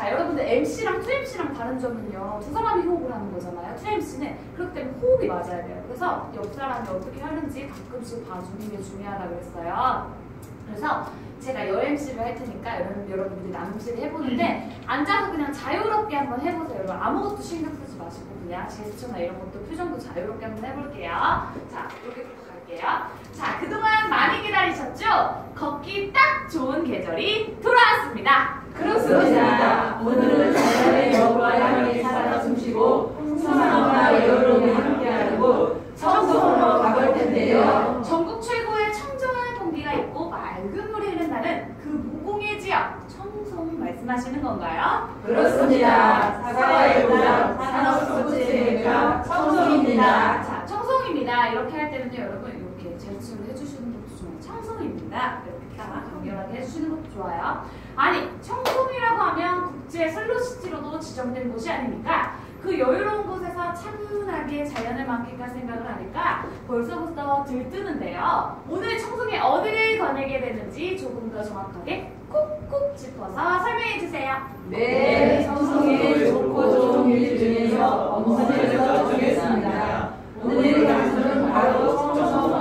자, 여러분들 MC랑 2MC랑 다른 점은요. 두 사람이 호흡을 하는 거잖아요. 2MC는 그렇기 때문에 호흡이 맞아야 돼요. 그래서 옆 사람이 어떻게 하는지 가끔씩 봐주는 게 중요하다고 그랬어요. 그래서 제가 여 MC를 할 테니까 여러분들이 남 MC를 해보는데 앉아서 그냥 자유롭게 한번 해보세요. 여러분 아무것도 신경 쓰지 마시고 그냥 제스처나 이런 것도 표정도 자유롭게 한번 해볼게요. 자, 이렇게부터 갈게요. 자, 그동안 많이 기다리셨죠? 걷기 딱 좋은 계절이 돌아왔습니다. 그렇습니다. 오늘은 자연의 여과 향이 살아 숨쉬고 풍성함과 여유로움이 함께하고 청송으로 가볼 텐데요. 전국 최고의 청정한 공기가 있고 맑은 물이 흐른 날은 그 무공의 지역 청송 말씀하시는 건가요? 그렇습니다. 사과의 고장 산업스포츠의 메카 청송입니다. 자, 청송입니다. 이렇게 할 때는요, 여러분 이렇게 제스처를 해주시는 것도 좋아요. 청송입니다. 이렇게 딱 간결하게 해주시는 것도 좋아요. 아니, 청송이라고 하면 국제 슬로시티로도 지정된 곳이 아닙니까? 그 여유로운 곳에서 차분하게 자연을 만끽할 생각을 하니까 벌써부터 들뜨는데요. 오늘 청송에 어디를 거니게 되는지 조금 더 정확하게 콕콕 짚어서 설명해 주세요. 네, 청송의 좋고 좋은 길 중에서 엄선해서 정했습니다. 오늘의 장소는 바로 청송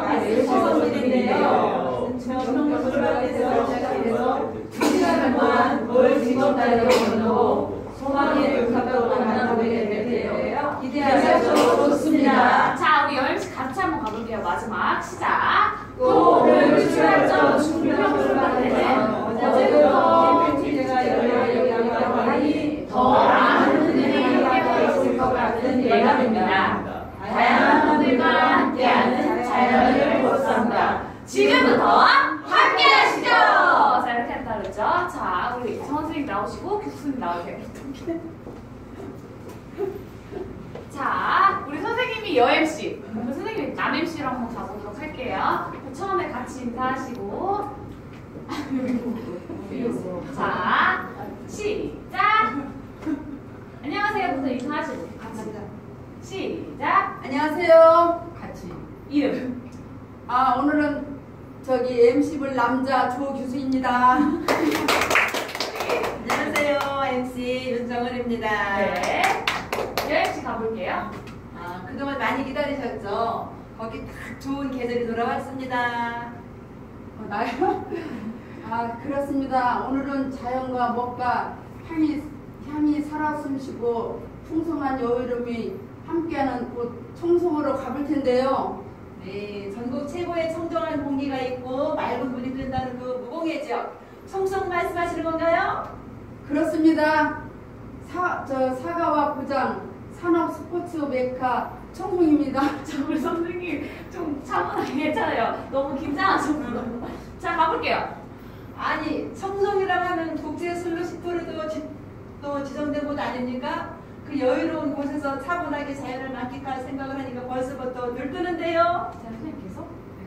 아이스버스인데요. 청송에서 시작해서 2시간 동안 뭘 직원다리로 건너고 소망의 불탑도 만나보게 될 텐데요. 기대하셔도 좋습니다. 자, 우리 여행시 같이 한번 가볼게요. 마지막 시작. 오늘 출발점 중평 출발에는 어제부터 캠핑지가 열려있다고 하니 더 많은 분들이 함께하고 있을 것 같은 예감입니다. 다양한 분들과 함께하는 자연을 보쌈다. 지금부터 함께 하시죠. 자, 이렇게 한다 그랬죠. 자, 우리 선생님 나오시고 교수님 나오세요. 자, 우리 선생님이 여 MC, 우리 선생님이 남 MC로 한번 가보도록 할게요. 처음에 같이 인사하시고 자, 시작. 안녕하세요부터 인사하시고 같이 시작. 안녕하세요. 같이 이름. 오늘은 저기 MC볼 남자 조규수입니다. 안녕하세요. MC 윤정은입니다. 네. 여행시 가볼게요. 그동안 많이 기다리셨죠? 거기 딱 좋은 계절이 돌아왔습니다. 나요? 그렇습니다. 오늘은 자연과 먹과 향이 살아 숨쉬고 풍성한 여유로움이 함께하는 곳 청송으로 가볼 텐데요. 네, 전국 최고의 청정한 공기가 있고 맑은 물이 흐른다는 그 무공의 지역 청송 말씀하시는 건가요? 그렇습니다. 사과와 고장 산업 스포츠 메카 청송입니다. 자, 우리 선생님 좀 차분하게 괜찮아요. 너무 긴장하셨어요. 자, 가볼게요. 아니, 청송이라고 하면 국제 슬로시토로도 또 지정된 곳 아닙니까? 그 여유로운 곳에서 차분하게 자연을 만끽할 생각을 하니까 벌써부터 들뜨는데요. 자, 선생님 계속.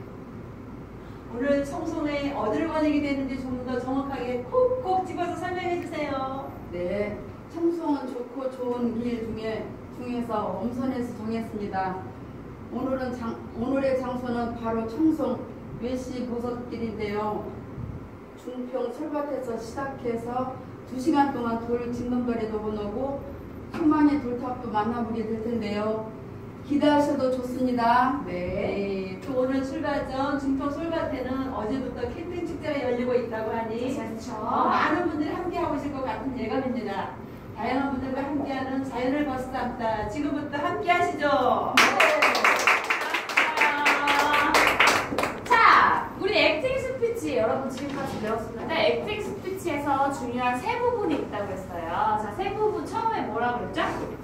오늘 청송에 어디를 거니게 되는지 좀 더 정확하게 콕콕 집어서 설명해 주세요. 네, 청송은 좋고 좋은 길 중에서 엄선해서 정했습니다. 오늘의 장소는 바로 청송 외시보석길인데요. 중평 솔밭에서 시작해서 2시간 동안 돌 징검다리도 건너고 소망의 돌탑도 만나보게 될 텐데요. 기대하셔도 좋습니다. 네, 또 오늘 출발 전 중평 솔밭에는 어제부터 캠핑 축제가 열리고 있다고 하니 그렇죠. 많은 분들이 함께하고 있을 것 같은 예감입니다. 다양한 분들과 함께하는 자연을 벗삼다. 지금부터 함께하시죠. 자, 우리 액팅 스피치 여러분 지금까지 배웠었는데 액팅 스피치에서 중요한 세 부분이 있다고 했어요. 자, 세 부분 처음에 뭐라 그랬죠?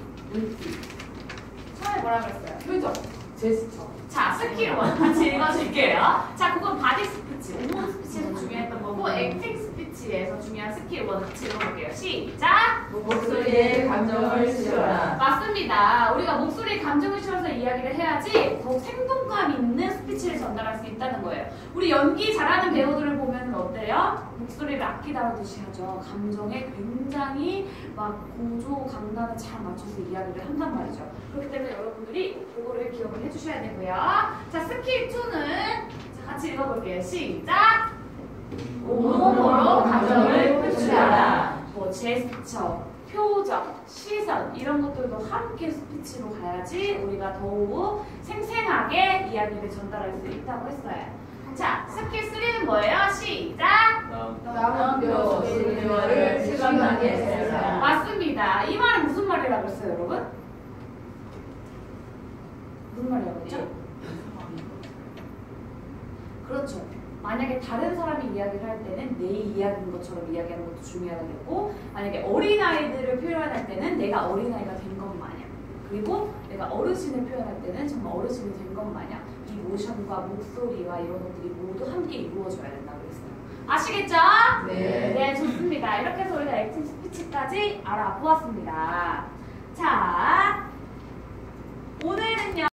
처음에 뭐라 그랬어요? 표정, 제스처. 자, 스킬 원 같이 읽어줄게요. 자, 그건 바디 스피치, 온몸 스피치에서 중요했던 거고 액팅 스피치에서 중요한 스킬 원 같이 읽어볼게요. 시작! 목소리에 감정을 실어라. 맞습니다. 우리가 목소리에 감정을 실어서 이야기를 해야지 더욱 생동감 있는 스피치를 전달할 수 있다는 거예요. 우리 연기 잘하는 배우들을 보면 어때요? 목소리를 악기 다루듯이 하죠. 감정에 굉장히 막 고조, 강단을 잘 맞춰서 이야기를 한단 말이죠. 그렇기 때문에 여러분들이 그거를 기억을 해주셔야 되고요. 자, 스킬 2는 같이 읽어볼게요. 시작! 온몸으로 감정을 표출하라. 뭐 제스처, 표정, 시선 이런 것들도 함께 스피치로 가야지 우리가 더욱 생생하게 이야기를 전달할 수 있다고 했어요. 자, 스킬 3는 뭐예요? 시작! 남은 뼈를 실감나게 해라. 맞습니다. 이 말은 무슨 말이라고 했어요, 여러분? 무슨 말이라고 했죠? 그렇죠. 만약에 다른 사람이 이야기를 할 때는 내 이야기인 것처럼 이야기하는 것도 중요하겠고, 만약에 어린아이들을 표현할 때는 내가 어린아이가 된 것 마냥, 그리고 내가 어르신을 표현할 때는 정말 어르신이 된 것 마냥 이 모션과 목소리와 이런 것들이 모두 함께 이루어져야 된다고 했어요. 아시겠죠? 네. 네, 좋습니다. 이렇게 해서 우리가 액팅 스피치까지 알아보았습니다. 자, 오늘은요.